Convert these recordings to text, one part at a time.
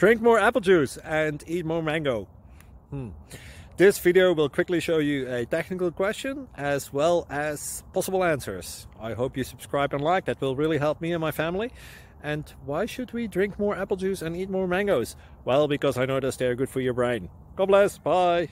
Drink more apple juice and eat more mango. This video will quickly show you a technical question as well as possible answers. I hope you subscribe and like, that will really help me and my family. And why should we drink more apple juice and eat more mangoes? Well, because I noticed they're good for your brain. God bless, bye!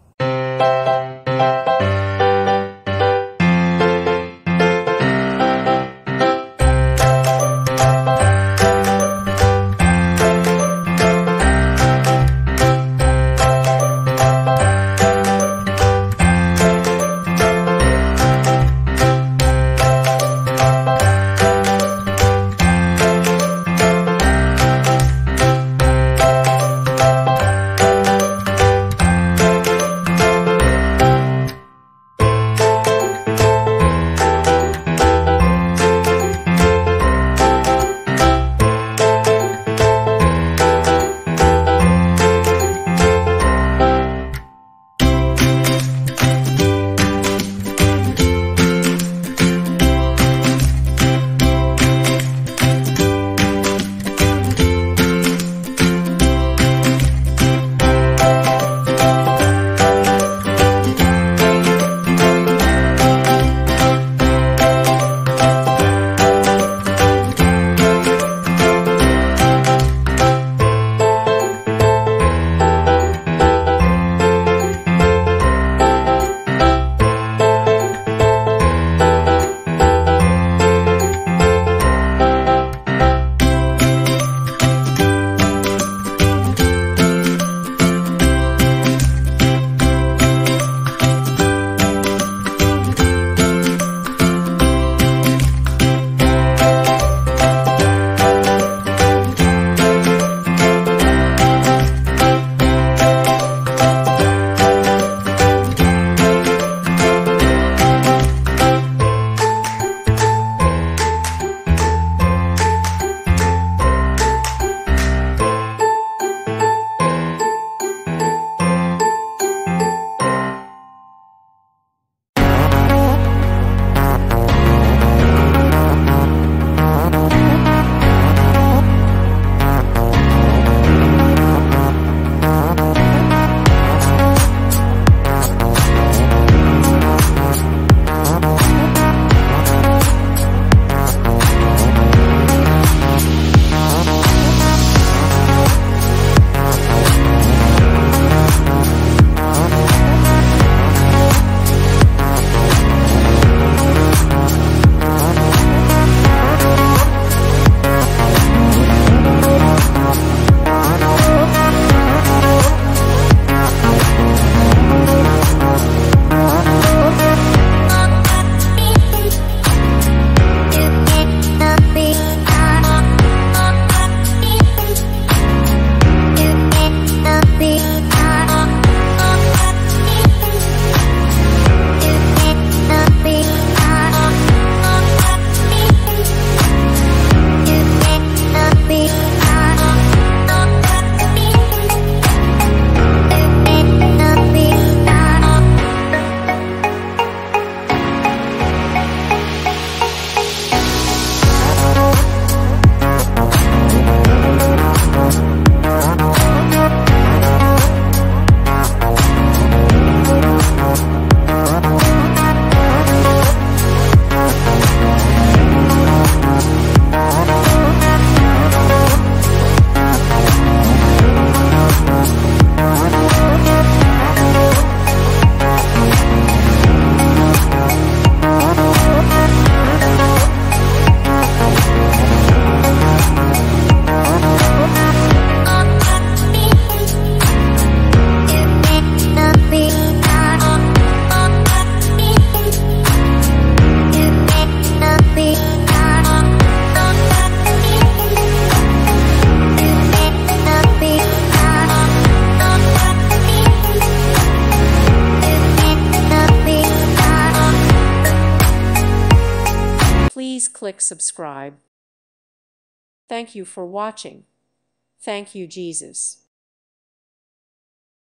Please click subscribe. Thank you for watching. Thank you, Jesus.